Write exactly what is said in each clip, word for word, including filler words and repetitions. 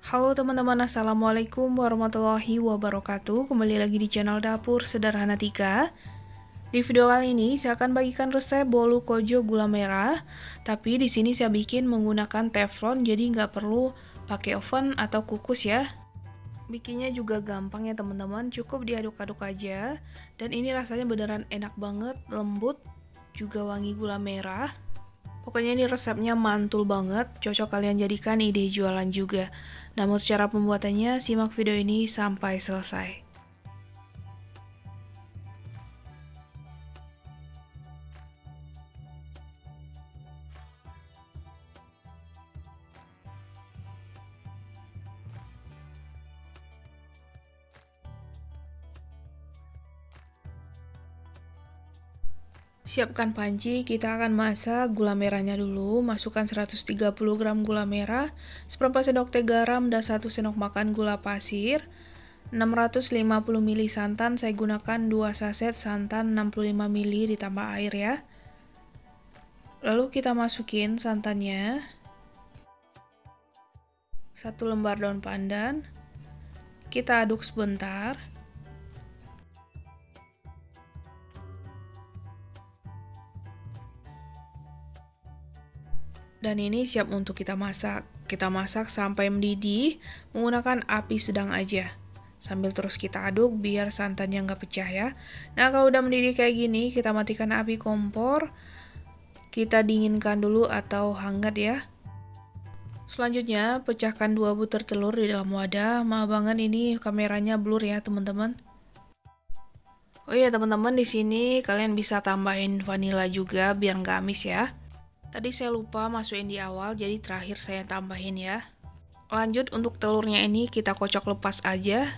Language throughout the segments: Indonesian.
Halo teman-teman, Assalamualaikum warahmatullahi wabarakatuh. Kembali lagi di channel Dapur Sederhana Tika. Di video kali ini saya akan bagikan resep bolu kojo gula merah. Tapi di sini saya bikin menggunakan teflon, jadi nggak perlu pakai oven atau kukus ya. Bikinnya juga gampang ya teman-teman, cukup diaduk-aduk aja. Dan ini rasanya beneran enak banget, lembut, juga wangi gula merah. Pokoknya ini resepnya mantul banget, cocok kalian jadikan ide jualan juga. Namun secara pembuatannya, simak video ini sampai selesai. Siapkan panci, kita akan masak gula merahnya dulu. Masukkan seratus tiga puluh gram gula merah, seperempat sendok teh garam, dan satu sendok makan gula pasir. enam ratus lima puluh mililiter santan, saya gunakan dua saset santan enam puluh lima mililiter ditambah air ya. Lalu kita masukin santannya. Satu lembar daun pandan. Kita aduk sebentar. Dan ini siap untuk kita masak. Kita masak sampai mendidih menggunakan api sedang aja. Sambil terus kita aduk biar santannya nggak pecah ya. Nah kalau udah mendidih kayak gini, kita matikan api kompor. Kita dinginkan dulu atau hangat ya. Selanjutnya pecahkan dua butir telur di dalam wadah. Maaf banget ini kameranya blur ya teman-teman. Oh iya teman-teman, di sini kalian bisa tambahin vanila juga biar nggak amis ya. Tadi saya lupa masukin di awal, jadi terakhir saya tambahin ya. Lanjut untuk telurnya ini kita kocok lepas aja.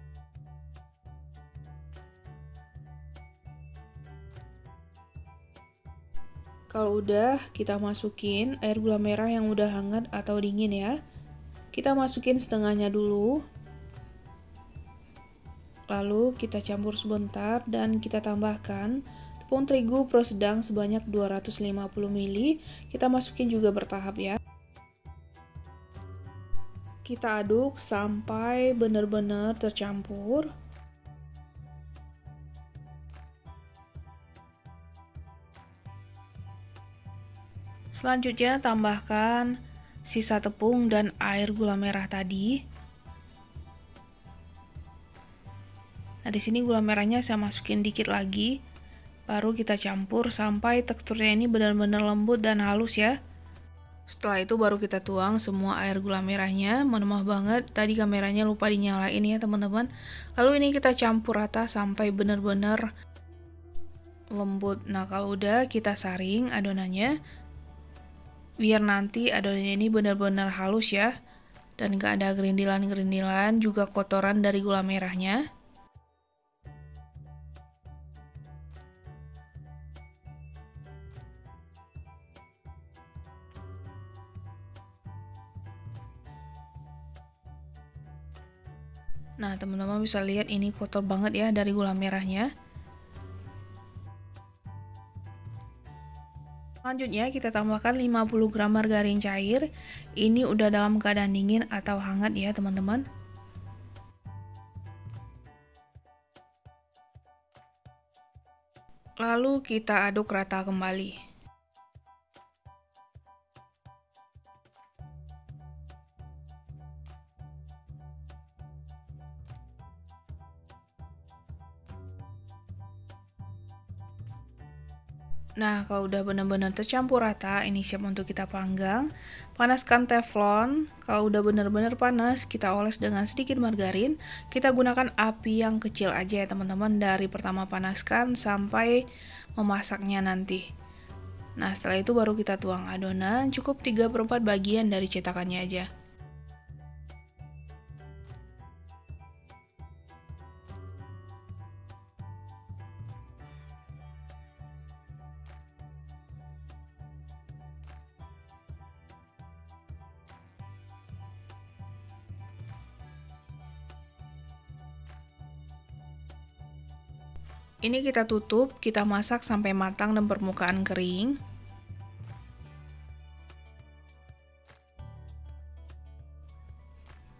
Kalau udah, kita masukin air gula merah yang udah hangat atau dingin ya. Kita masukin setengahnya dulu. Lalu kita campur sebentar dan kita tambahkan tepung terigu pro sedang sebanyak dua ratus lima puluh mililiter. Kita masukin juga bertahap ya. Kita aduk sampai benar-benar tercampur. Selanjutnya tambahkan sisa tepung dan air gula merah tadi. Nah, di sini gula merahnya saya masukin dikit lagi. Baru kita campur sampai teksturnya ini benar-benar lembut dan halus ya. Setelah itu baru kita tuang semua air gula merahnya. Mohon maaf banget, tadi kameranya lupa dinyalain ya teman-teman. Lalu ini kita campur rata sampai benar-benar lembut. Nah kalau udah, kita saring adonannya. Biar nanti adonannya ini benar-benar halus ya. Dan gak ada gerindilan-gerindilan, juga kotoran dari gula merahnya. Nah, teman-teman bisa lihat ini kotor banget ya dari gula merahnya. Selanjutnya kita tambahkan lima puluh gram margarin cair. Ini udah dalam keadaan dingin atau hangat ya, teman-teman. Lalu kita aduk rata kembali. Nah, kalau udah benar-benar tercampur rata, ini siap untuk kita panggang. Panaskan teflon. Kalau udah benar-benar panas, kita oles dengan sedikit margarin. Kita gunakan api yang kecil aja ya teman-teman, dari pertama panaskan sampai memasaknya nanti. Nah, setelah itu baru kita tuang adonan, cukup tiga per empat bagian dari cetakannya aja. Ini kita tutup, kita masak sampai matang dan permukaan kering.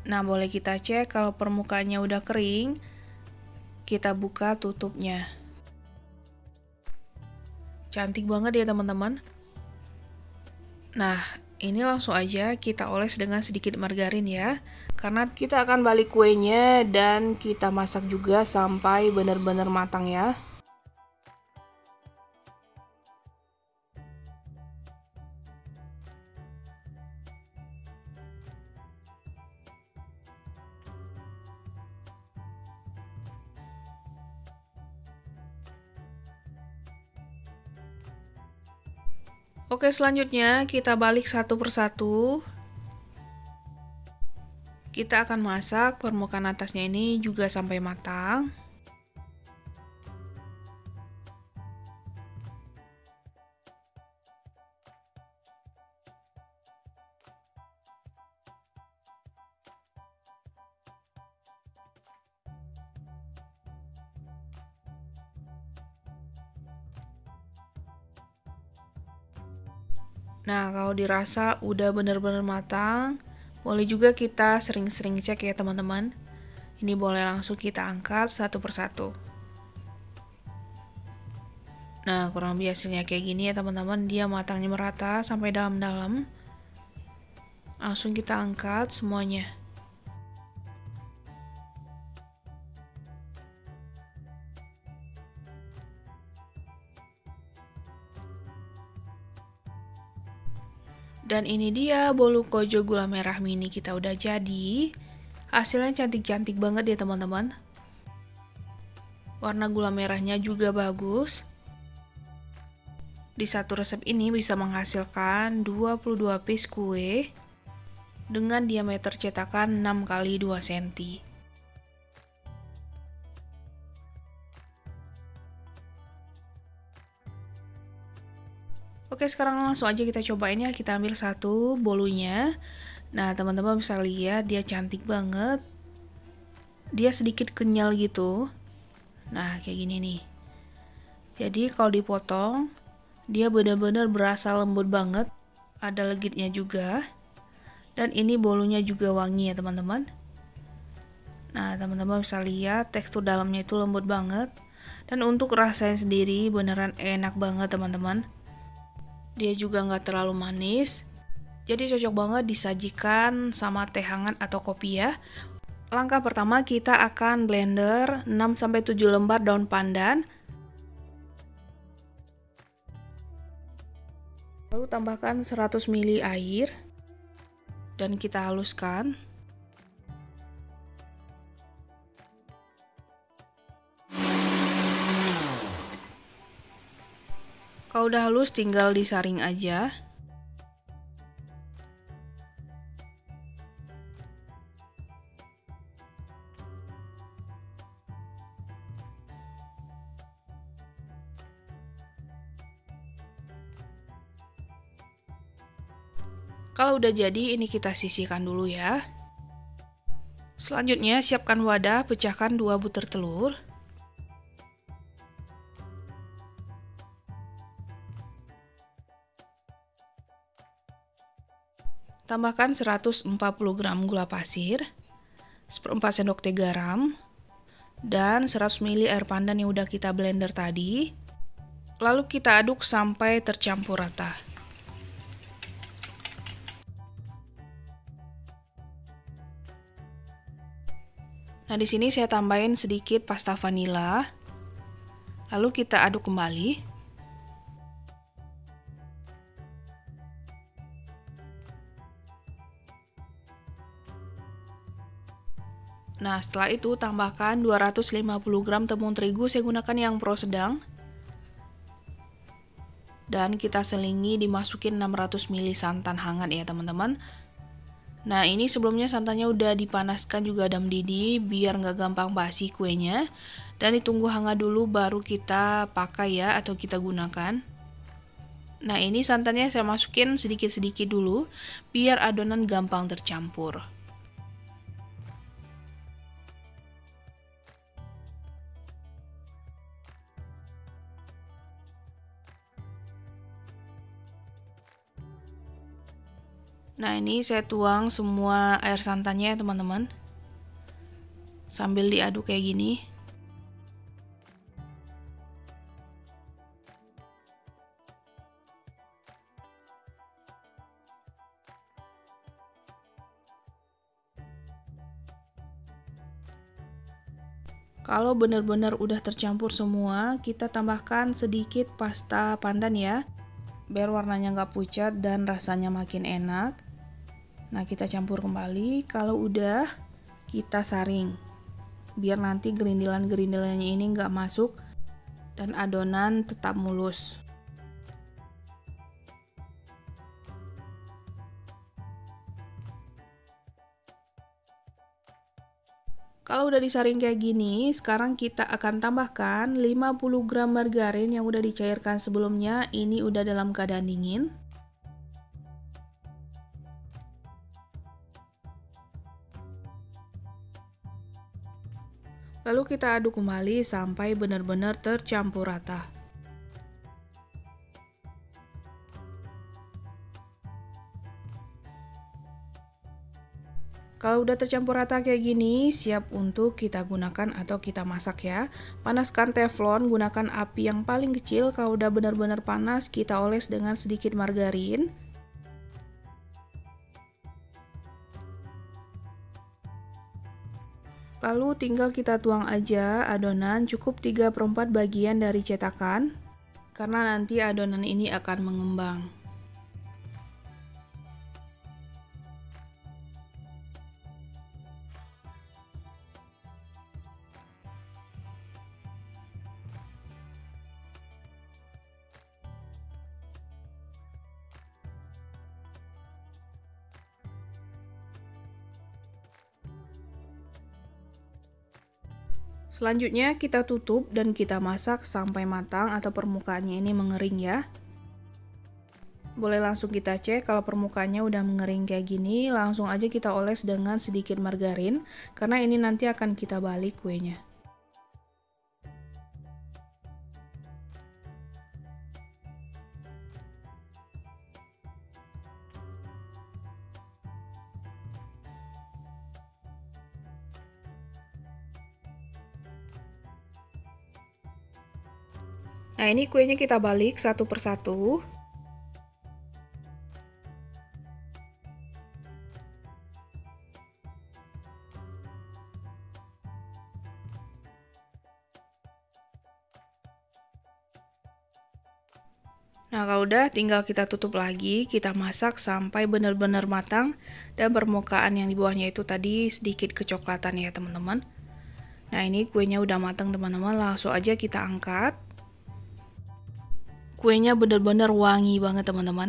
Nah, boleh kita cek kalau permukaannya udah kering, kita buka tutupnya. Cantik banget ya teman-teman. Nah, ini langsung aja kita oles dengan sedikit margarin ya. Karena kita akan balik kuenya dan kita masak juga sampai benar-benar matang ya. Oke, selanjutnya kita balik satu persatu. Kita akan masak permukaan atasnya ini juga sampai matang. Nah, kalau dirasa udah bener-bener matang, boleh juga kita sering-sering cek ya teman-teman. Ini boleh langsung kita angkat satu persatu. Nah, kurang lebih hasilnya kayak gini ya teman-teman. Dia matangnya merata sampai dalam-dalam. Langsung kita angkat semuanya. Dan ini dia bolu kojo gula merah mini kita udah jadi. Hasilnya cantik-cantik banget ya teman-teman. Warna gula merahnya juga bagus. Di satu resep ini bisa menghasilkan dua puluh dua piece kue dengan diameter cetakan enam kali dua sentimeter. Oke, sekarang langsung aja kita cobain ya. Kita ambil satu bolunya. Nah, teman-teman bisa lihat dia cantik banget. Dia sedikit kenyal gitu. Nah, kayak gini nih. Jadi kalau dipotong, dia benar-benar berasa lembut banget. Ada legitnya juga. Dan ini bolunya juga wangi ya teman-teman. Nah, teman-teman bisa lihat tekstur dalamnya itu lembut banget. Dan untuk rasanya sendiri beneran enak banget teman-teman. Dia juga nggak terlalu manis, jadi cocok banget disajikan sama teh hangat atau kopi ya. Langkah pertama kita akan blender enam sampai tujuh lembar daun pandan. Lalu tambahkan seratus mililiter air dan kita haluskan. Kalau udah halus tinggal disaring aja. Kalau udah jadi, ini kita sisihkan dulu ya. Selanjutnya siapkan wadah, pecahkan dua butir telur. Tambahkan seratus empat puluh gram gula pasir, seperempat sendok teh garam, dan seratus mililiter air pandan yang udah kita blender tadi. Lalu kita aduk sampai tercampur rata. Nah, di sini saya tambahin sedikit pasta vanila. Lalu kita aduk kembali. Nah, setelah itu tambahkan dua ratus lima puluh gram tepung terigu, saya gunakan yang pro sedang. Dan kita selingi dimasukin enam ratus mililiter santan hangat ya teman-teman. Nah, ini sebelumnya santannya udah dipanaskan juga ada mendidih biar nggak gampang basi kuenya. Dan ditunggu hangat dulu baru kita pakai ya atau kita gunakan. Nah, ini santannya saya masukin sedikit-sedikit dulu biar adonan gampang tercampur. Nah, ini saya tuang semua air santannya ya teman-teman. Sambil diaduk kayak gini. Kalau benar-benar udah tercampur semua, kita tambahkan sedikit pasta pandan ya, biar warnanya nggak pucat dan rasanya makin enak. Nah, kita campur kembali. Kalau udah, kita saring, biar nanti gerindilan-gerindilannya ini nggak masuk dan adonan tetap mulus. Kalau udah disaring kayak gini, sekarang kita akan tambahkan lima puluh gram margarin yang udah dicairkan sebelumnya. Ini udah dalam keadaan dingin. Lalu kita aduk kembali sampai benar-benar tercampur rata. Kalau udah tercampur rata kayak gini, siap untuk kita gunakan atau kita masak ya. Panaskan teflon, gunakan api yang paling kecil. Kalau udah benar-benar panas, kita oles dengan sedikit margarin. Lalu tinggal kita tuang aja adonan, cukup tiga per empat bagian dari cetakan, karena nanti adonan ini akan mengembang. Selanjutnya kita tutup dan kita masak sampai matang atau permukaannya ini mengering ya. Boleh langsung kita cek kalau permukaannya udah mengering kayak gini, langsung aja kita oles dengan sedikit margarin, karena ini nanti akan kita balik kuenya. Nah, ini kuenya kita balik satu persatu. Nah, kalau udah tinggal kita tutup lagi, kita masak sampai benar-benar matang dan permukaan yang di bawahnya itu tadi sedikit kecoklatan ya, teman-teman. Nah, ini kuenya udah matang, teman-teman. Langsung aja kita angkat. Kuenya benar-benar wangi banget, teman-teman.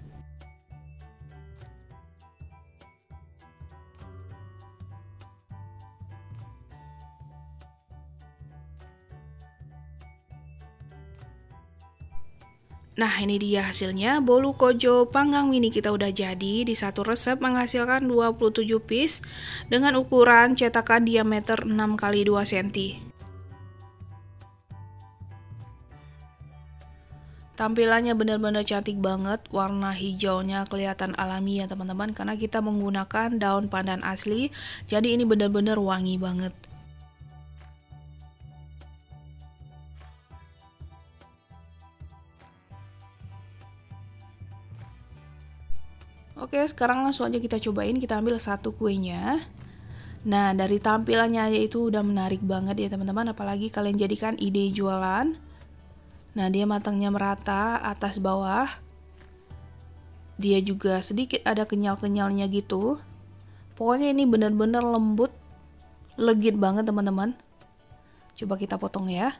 Nah, ini dia hasilnya. Bolu kojo panggang mini kita udah jadi. Di satu resep menghasilkan dua puluh tujuh piece dengan ukuran cetakan diameter enam kali dua sentimeter. Tampilannya benar-benar cantik banget. Warna hijaunya kelihatan alami ya, teman-teman, karena kita menggunakan daun pandan asli. Jadi ini benar-benar wangi banget. Oke, sekarang langsung aja kita cobain. Kita ambil satu kuenya. Nah, dari tampilannya aja itu udah menarik banget ya, teman-teman. Apalagi kalian jadikan ide jualan. Nah, dia matangnya merata atas bawah. Dia juga sedikit ada kenyal-kenyalnya gitu. Pokoknya ini benar-benar lembut, legit banget, teman-teman. Coba kita potong ya.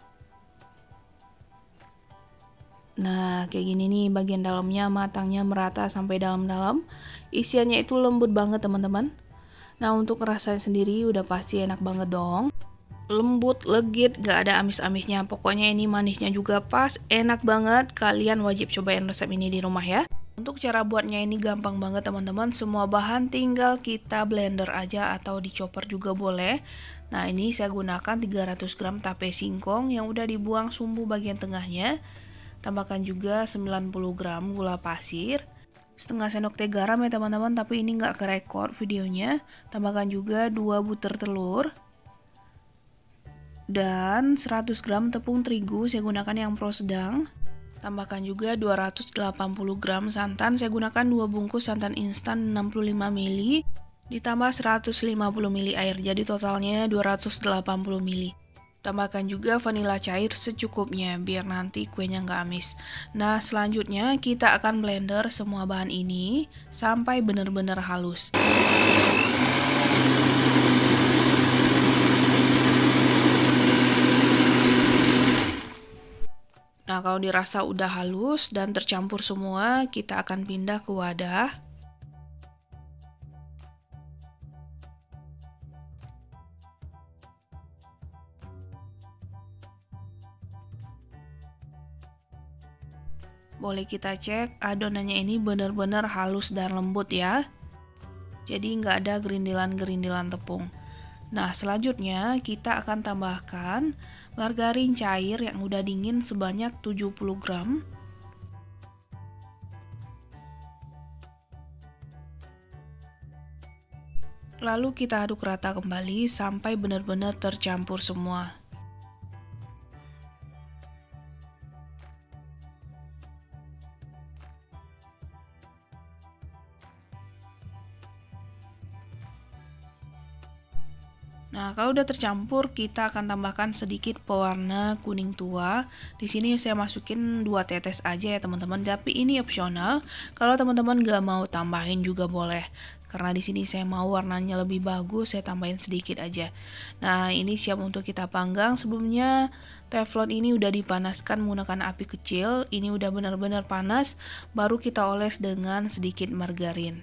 Nah, kayak gini nih, bagian dalamnya matangnya merata sampai dalam-dalam. Isiannya itu lembut banget, teman-teman. Nah, untuk ngerasain sendiri udah pasti enak banget dong. Lembut, legit, gak ada amis-amisnya. Pokoknya ini manisnya juga pas, enak banget. Kalian wajib cobain resep ini di rumah ya. Untuk cara buatnya ini gampang banget, teman-teman. Semua bahan tinggal kita blender aja atau dichopper juga boleh. Nah, ini saya gunakan tiga ratus gram tape singkong yang udah dibuang sumbu bagian tengahnya. Tambahkan juga sembilan puluh gram gula pasir. setengah sendok teh garam ya teman-teman, tapi ini nggak kerekord videonya. Tambahkan juga dua butir telur. Dan seratus gram tepung terigu, saya gunakan yang pro sedang. Tambahkan juga dua ratus delapan puluh gram santan, saya gunakan dua bungkus santan instan enam puluh lima mililiter, ditambah seratus lima puluh mililiter air, jadi totalnya dua ratus delapan puluh mililiter. Tambahkan juga vanila cair secukupnya, biar nanti kuenya nggak amis. Nah, selanjutnya kita akan blender semua bahan ini sampai benar-benar halus. Nah, kalau dirasa udah halus dan tercampur semua, kita akan pindah ke wadah. Boleh kita cek adonannya ini benar-benar halus dan lembut ya. Jadi nggak ada gerindilan-gerindilan tepung. Nah, selanjutnya kita akan tambahkan margarin cair yang udah dingin sebanyak tujuh puluh gram. Lalu kita aduk rata kembali sampai benar-benar tercampur semua. Nah, kalau udah tercampur, kita akan tambahkan sedikit pewarna kuning tua. Di sini saya masukin dua tetes aja ya teman-teman, tapi ini opsional. Kalau teman-teman nggak mau tambahin juga boleh. Karena di sini saya mau warnanya lebih bagus, saya tambahin sedikit aja. Nah, ini siap untuk kita panggang. Sebelumnya teflon ini udah dipanaskan menggunakan api kecil. Ini udah benar-benar panas, baru kita oles dengan sedikit margarin.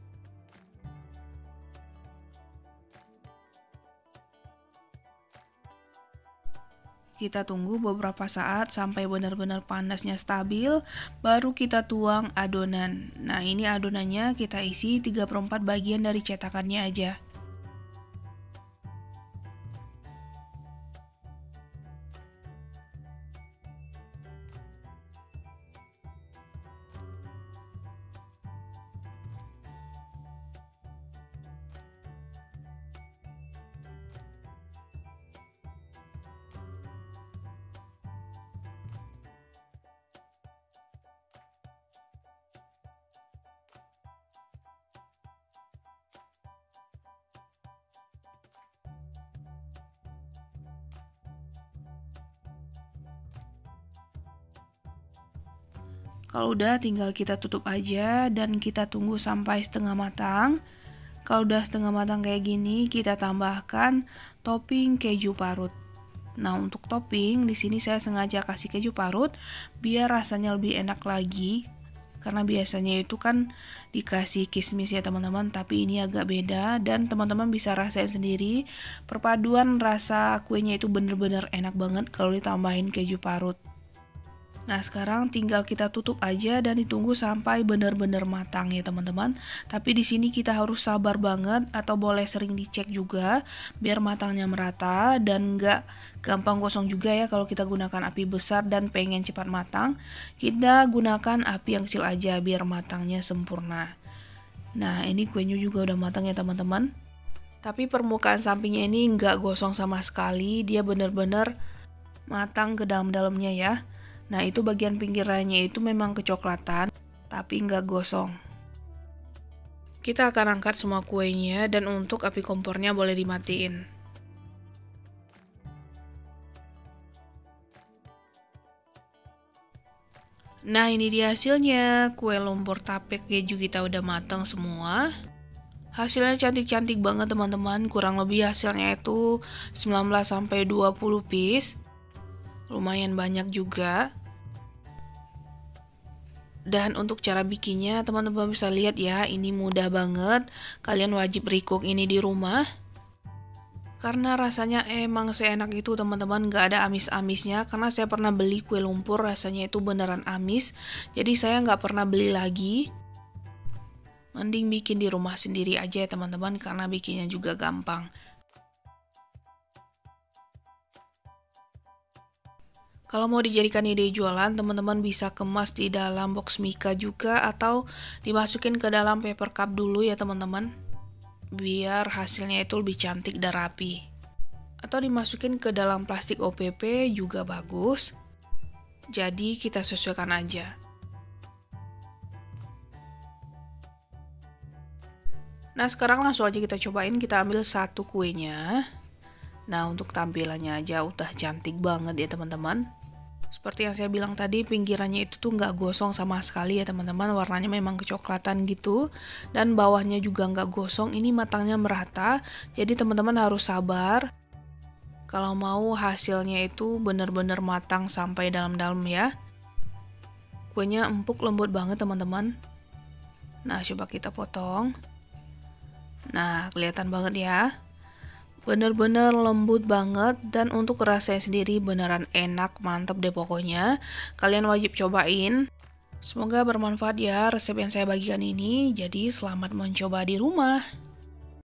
Kita tunggu beberapa saat sampai benar-benar panasnya stabil, baru kita tuang adonan. Nah, ini adonannya kita isi tiga per empat bagian dari cetakannya aja. Kalau udah tinggal kita tutup aja dan kita tunggu sampai setengah matang. Kalau udah setengah matang kayak gini, kita tambahkan topping keju parut. Nah, untuk topping di sini saya sengaja kasih keju parut biar rasanya lebih enak lagi. Karena biasanya itu kan dikasih kismis ya teman-teman, tapi ini agak beda dan teman-teman bisa rasain sendiri. Perpaduan rasa kuenya itu bener-bener enak banget kalau ditambahin keju parut. Nah, sekarang tinggal kita tutup aja dan ditunggu sampai benar-benar matang ya teman-teman. Tapi di sini kita harus sabar banget atau boleh sering dicek juga biar matangnya merata dan nggak gampang gosong juga ya kalau kita gunakan api besar dan pengen cepat matang. Kita gunakan api yang kecil aja biar matangnya sempurna. Nah, ini kuenya juga udah matang ya teman-teman. Tapi permukaan sampingnya ini nggak gosong sama sekali, dia benar-benar matang ke dalam-dalamnya ya. Nah, itu bagian pinggirannya itu memang kecoklatan, tapi nggak gosong. Kita akan angkat semua kuenya dan untuk api kompornya boleh dimatiin. Nah, ini dia hasilnya. Kue lumpur tape keju kita udah matang semua. Hasilnya cantik-cantik banget teman-teman. Kurang lebih hasilnya itu sembilan belas sampai dua puluh piece. Lumayan banyak juga. Dan untuk cara bikinnya teman-teman bisa lihat ya, ini mudah banget. Kalian wajib recook ini di rumah. Karena rasanya emang seenak itu teman-teman, gak ada amis-amisnya. Karena saya pernah beli kue lumpur rasanya itu beneran amis. Jadi saya gak pernah beli lagi. Mending bikin di rumah sendiri aja ya teman-teman, karena bikinnya juga gampang. Kalau mau dijadikan ide jualan, teman-teman bisa kemas di dalam box mika juga atau dimasukin ke dalam paper cup dulu ya teman-teman. Biar hasilnya itu lebih cantik dan rapi. Atau dimasukin ke dalam plastik O P P juga bagus. Jadi kita sesuaikan aja. Nah sekarang langsung aja kita cobain, kita ambil satu kuenya. Nah untuk tampilannya aja udah cantik banget ya teman-teman. Seperti yang saya bilang tadi, pinggirannya itu tuh nggak gosong sama sekali ya teman-teman. Warnanya memang kecoklatan gitu. Dan bawahnya juga nggak gosong, ini matangnya merata. Jadi teman-teman harus sabar kalau mau hasilnya itu benar-benar matang sampai dalam-dalam ya. Kuenya empuk lembut banget teman-teman. Nah coba kita potong. Nah kelihatan banget ya. Bener-bener lembut banget, dan untuk rasanya sendiri beneran enak, mantep deh pokoknya. Kalian wajib cobain. Semoga bermanfaat ya resep yang saya bagikan ini. Jadi selamat mencoba di rumah.